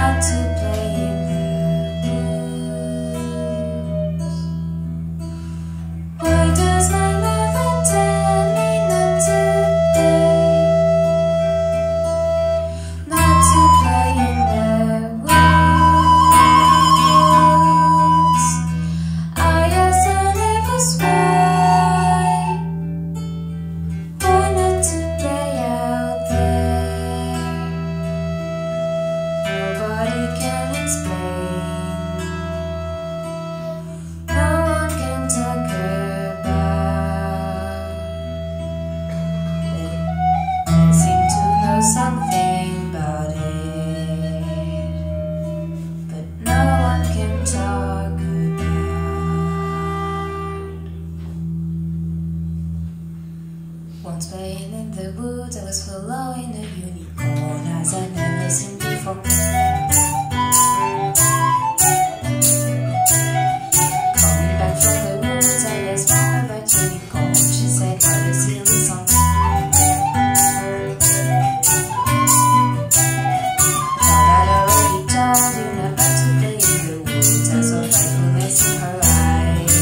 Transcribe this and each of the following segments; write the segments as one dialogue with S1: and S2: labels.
S1: not to play in the woods. Why does my mother tell me not to play? Not to play in the woods. I ask her neighbors why not to play out there? Nobody can explain. No one can talk about it. They seem to know something about it, but no one can talk about. Once playing in the woods, I was following a unicorn as I'd never seen before. Coming back from the woods, I asked Mama about unicorn. She said, what a silly song. Thought I'd already told you not to play in the woods. I saw frightfulness in her eyes.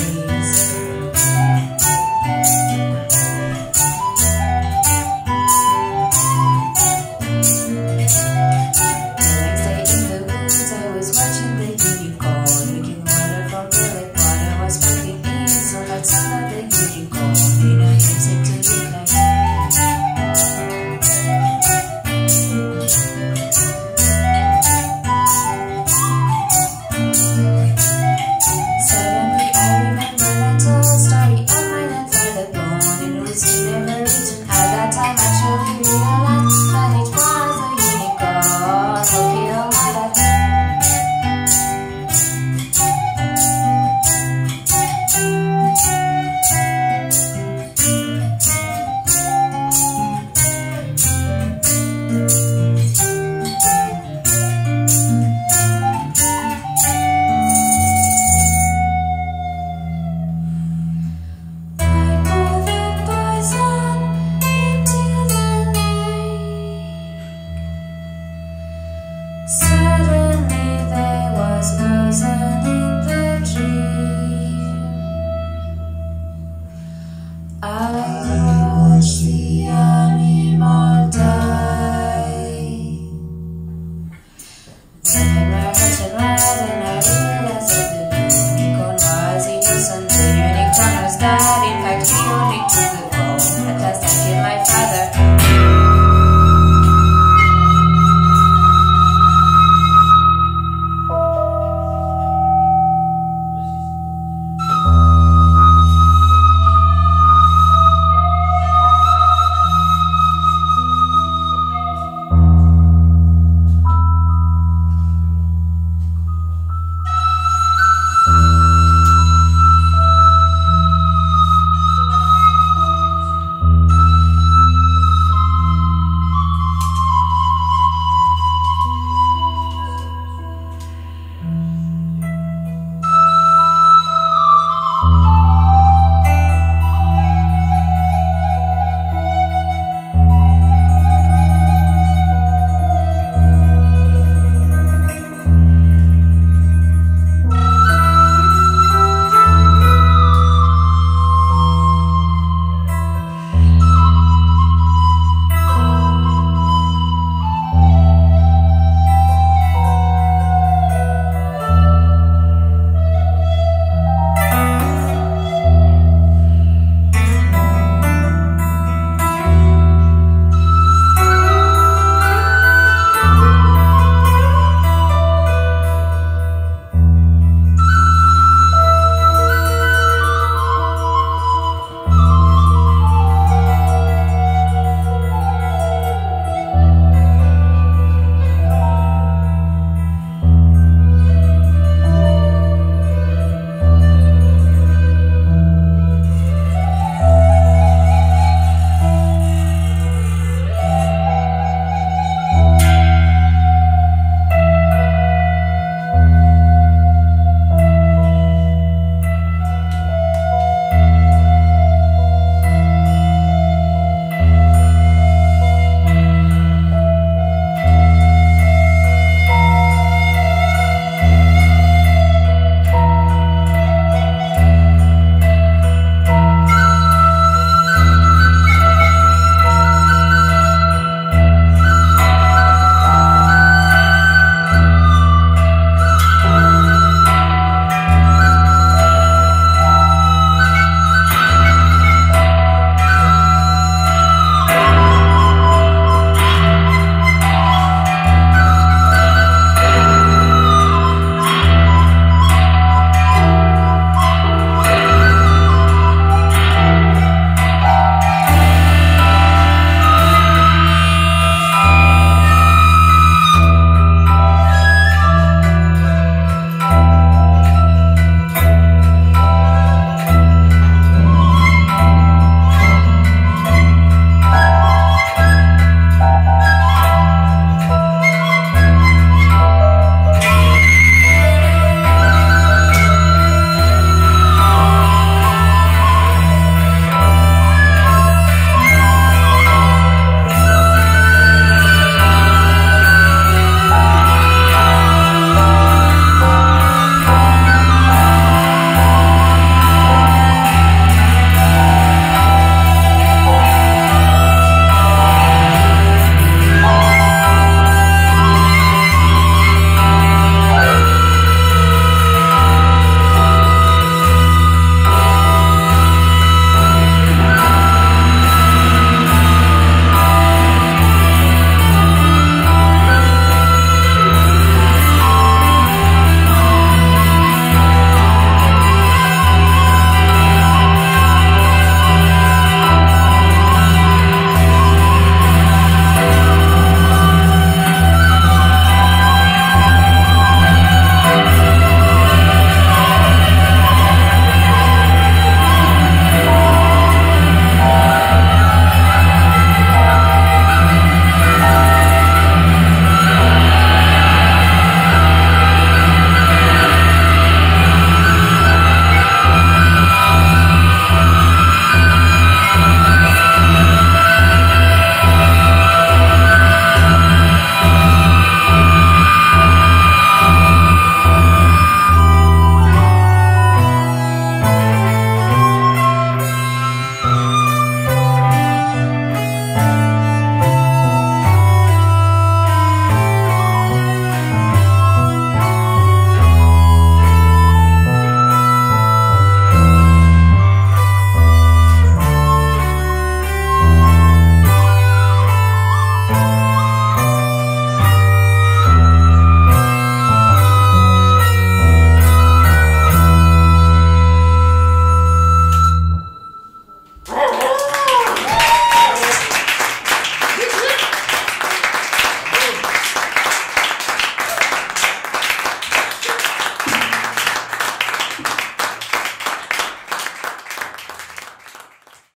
S1: Suddenly there was poison in the tree. I watched the animal die. Then I watched it loud and I realized that the unicorn was innocent. The unicorn was dead, in fact he only took the fall. At last I